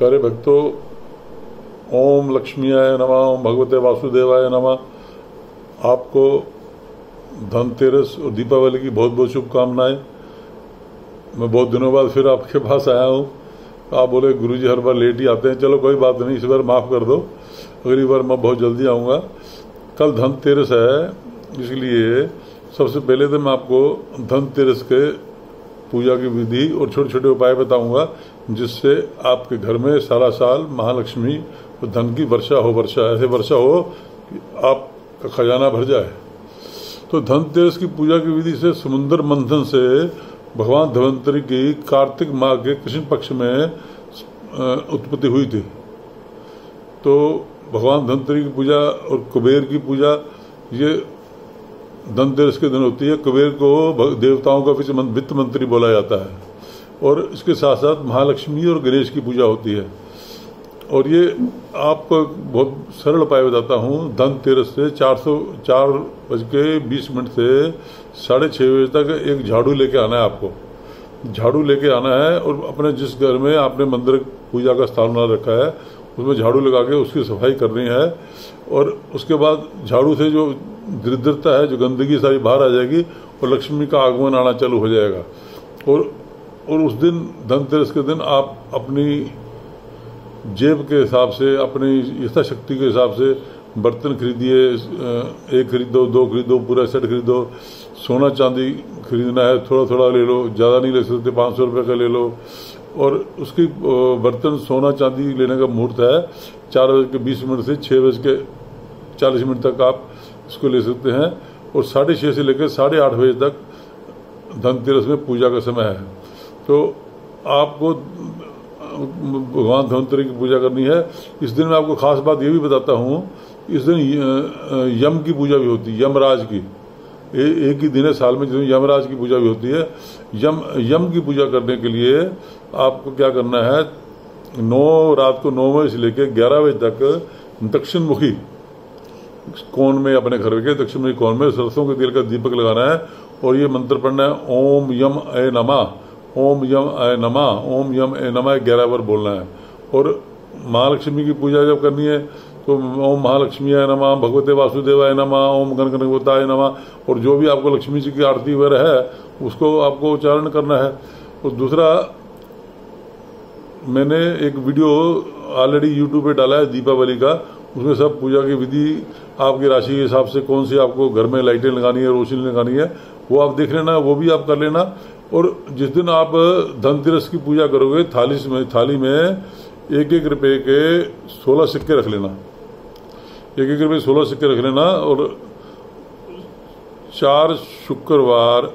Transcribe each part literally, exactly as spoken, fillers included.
प्यारे भक्तों, ओम लक्ष्मीयाय नमः, ओम भगवते वासुदेवाय नमः। आपको धनतेरस और दीपावली की बहुत बहुत शुभकामनाएं। मैं बहुत दिनों बाद फिर आपके पास आया हूँ। आप बोले गुरुजी हर बार लेट ही आते हैं। चलो कोई बात नहीं, इस बार माफ़ कर दो, अगली बार मैं बहुत जल्दी आऊँगा। कल धनतेरस है, इसलिए सबसे पहले तो मैं आपको धनतेरस के पूजा की विधि और छोटे छोटे उपाय बताऊंगा, जिससे आपके घर में सारा साल महालक्ष्मी और धन की वर्षा हो वर्षा ऐसे वर्षा हो कि आपका खजाना भर जाए। तो धनतेरस की पूजा की विधि से समुद्र मंथन से भगवान धन्वंतरि की कार्तिक माह के कृष्ण पक्ष में उत्पत्ति हुई थी। तो भगवान धन्वंतरि की पूजा और कुबेर की पूजा ये धनतेरस के दिन होती है। कुबेर को देवताओं का वित्त मंत्री बोला जाता है, और इसके साथ साथ महालक्ष्मी और गणेश की पूजा होती है। और ये आपको बहुत सरल उपाय बताता हूँ। धनतेरस से चार सौ चार बज के बीस मिनट से साढ़े छः बजे तक एक झाड़ू लेके आना है। आपको झाड़ू लेके आना है और अपने जिस घर में आपने मंदिर पूजा का स्थान बना रखा है उसमें झाड़ू लगा के उसकी सफाई करनी है। और उसके बाद झाड़ू से जो दरिद्रता है, जो गंदगी सारी बाहर आ जाएगी और लक्ष्मी का आगमन आना चालू हो जाएगा। और और उस दिन धनतेरस के दिन आप अपनी जेब के हिसाब से, अपनी यथाशक्ति के हिसाब से बर्तन खरीदिए। एक खरीदो, दो खरीदो, पूरा सेट खरीदो। सोना चांदी खरीदना है, थोड़ा थोड़ा ले लो, ज़्यादा नहीं ले सकते, पाँच सौ रुपये का ले लो। और उसकी बर्तन सोना चांदी लेने का मुहूर्त है चार बज के बीस मिनट से छः बज के चालीस मिनट तक आप इसको ले सकते हैं। और साढ़े छः से लेकर साढ़े आठ बजे तक धनतेरस में पूजा का समय है। तो आपको भगवान धन्वंतरि की पूजा करनी है। इस दिन मैं आपको खास बात ये भी बताता हूँ, इस दिन यम की पूजा भी होती है, यमराज की। ए, एक ही दिन है साल में जिसमें यमराज की पूजा भी होती है। यम यम की पूजा करने के लिए आपको क्या करना है, नौ रात को नौ बजे से लेकर ग्यारह बजे तक दक्षिण मुखी कोण में, अपने घर के दक्षिण मुखी कोण में सरसों के तेल का दीपक लगाना है। और ये मंत्र पढ़ना है, ओम यम ए नमः, ओम यम ए नमः, ओम यम ए नमः ग्यारह बार बोलना है। और महालक्ष्मी की पूजा जब करनी है तो ओम महालक्ष्मीयाय नमः, भगवते वासुदेवाय नमः, ओम गण गणपताय नमः। और जो भी आपको लक्ष्मी जी की आरती वगैरह है उसको आपको उच्चारण करना है। और दूसरा, मैंने एक वीडियो ऑलरेडी यूट्यूब पे डाला है दीपावली का, उसमें सब पूजा की विधि, आपकी राशि के हिसाब से कौन सी आपको घर में लाइटें लगानी है, रोशनी लगानी है, वो आप देख लेना, वो भी आप कर लेना। और जिस दिन आप धनतेरस की पूजा करोगे, थाली में थाली में एक एक रुपये के सोलह सिक्के रख लेना, एक एक रुपये सोलह सिक्के रख लेना। और चार शुक्रवार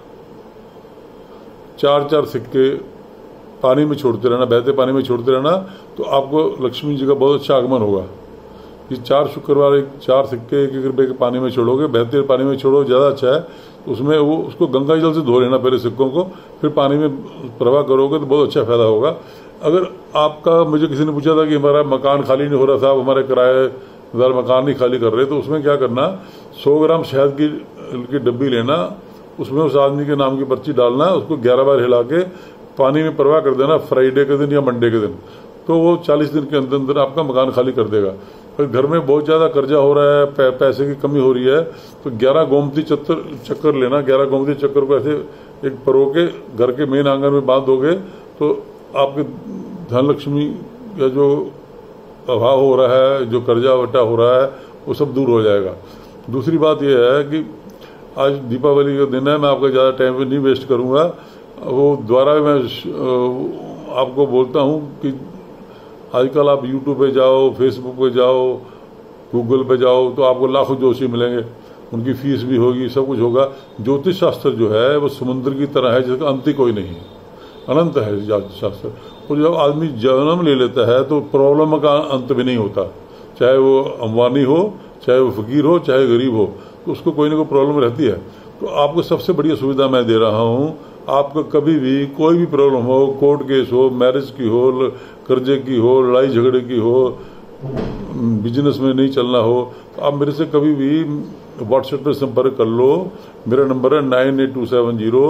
चार चार सिक्के पानी में छोड़ते रहना, बहते पानी में छोड़ते रहना, तो आपको लक्ष्मी जी का बहुत अच्छा आगमन होगा। ये चार शुक्रवार एक चार सिक्के एक एक रुपये के पानी में छोड़ोगे, बहते पानी में छोड़ो, ज़्यादा अच्छा है। उसमें वो उसको गंगा जल से धो लेना पहले सिक्कों को, फिर पानी में प्रवाह करोगे तो बहुत अच्छा फायदा होगा। अगर आपका, मुझे किसी ने पूछा था कि हमारा मकान खाली नहीं हो रहा था, हमारे किराएदार मकान नहीं खाली कर रहे, तो उसमें क्या करना, सौ ग्राम शहद की, की डब्बी लेना, उसमें उस आदमी के नाम की पर्ची डालना, उसको ग्यारह बार हिला के पानी में प्रवाह कर देना फ्राइडे के दिन या मंडे के दिन। तो वो चालीस दिन के अंदर अंदर आपका मकान खाली कर देगा। अगर घर में बहुत ज़्यादा कर्जा हो रहा है, पै, पैसे की कमी हो रही है, तो ग्यारह गोमती चक्कर चक्कर लेना, ग्यारह गोमती चक्कर को ऐसे एक परो के घर के मेन आंगन में बांध दोगे तो आपके धनलक्ष्मी का जो अभाव हो रहा है, जो कर्जा वटा हो रहा है, वो सब दूर हो जाएगा। दूसरी बात यह है कि आज दीपावली का दिन है, मैं आपका ज़्यादा टाइम नहीं वेस्ट करूँगा। वो द्वारा मैं आपको बोलता हूँ कि आजकल आप यूट्यूब पे जाओ, फेसबुक पे जाओ, गूगल पे जाओ, तो आपको लाखों जोशी मिलेंगे, उनकी फीस भी होगी, सब कुछ होगा। ज्योतिष शास्त्र जो है वो समुद्र की तरह है, जिसका अंत ही कोई नहीं है, अनंत है ज्योतिष शास्त्र। और जब आदमी जन्म ले लेता है तो प्रॉब्लम का अंत भी नहीं होता, चाहे वो अंबानी हो, चाहे वो फकीर हो, चाहे गरीब हो, तो उसको कोई ना कोई प्रॉब्लम रहती है। तो आपको सबसे बढ़िया सुविधा मैं दे रहा हूँ। आपको कभी भी कोई भी प्रॉब्लम हो, कोर्ट केस हो, मैरिज की हो, कर्जे की हो, लड़ाई झगड़े की हो, बिजनेस में नहीं चलना हो, तो आप मेरे से कभी भी व्हाट्सएप पर संपर्क कर लो। मेरा नंबर है nine eight two seven zero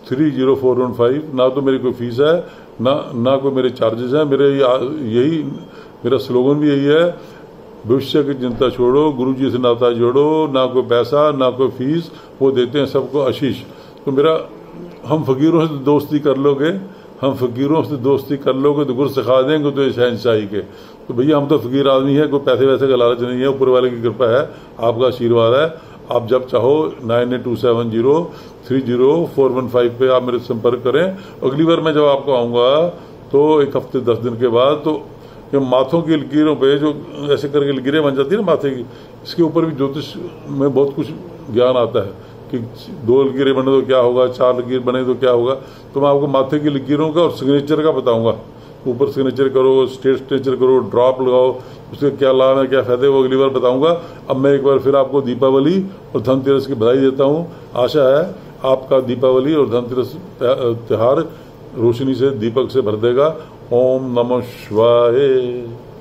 three zero four one five. ना तो मेरी कोई फीस है, ना ना कोई मेरे चार्जेस हैं। मेरे यही मेरा स्लोगन भी यही है, भविष्य की चिंता छोड़ो, गुरुजी से नाता जोड़ो। ना कोई पैसा, ना कोई फीस, वो देते हैं सबको आशीष। तो मेरा हम फकीरों से दोस्ती कर लोगे, हम फकीरों से दोस्ती कर लोगे तो गुर सिखा देंगे तो ये शहनशाही के। तो भैया हम तो फकीर आदमी है, कोई पैसे वैसे का लालच नहीं है, ऊपर वाले की कृपा है, आपका आशीर्वाद है। आप जब चाहो nine eight two seven zero three zero four one five पे आप मेरे संपर्क करें। अगली बार मैं जब आपको आऊँगा तो एक हफ्ते दस दिन के बाद, तो ये माथों की लकीरों पे जो ऐसे करके लकीरें बन जाती है ना माथे की, इसके ऊपर भी ज्योतिष में बहुत कुछ ज्ञान आता है कि दो लकीरें बने तो क्या होगा, चार लकीर बने तो क्या होगा। तो मैं आपको माथे की लकीरों का और सिग्नेचर का बताऊंगा। ऊपर सिग्नेचर करो, स्टेट सिग्नेचर करो, ड्रॉप लगाओ, उसके क्या लाभ है, क्या फायदे, वो अगली बार बताऊंगा। अब मैं एक बार फिर आपको दीपावली और धनतेरस की बधाई देता हूँ। आशा है आपका दीपावली और धनतेरस त्योहार रोशनी से, दीपक से भर देगा। ओम नमः शिवाय।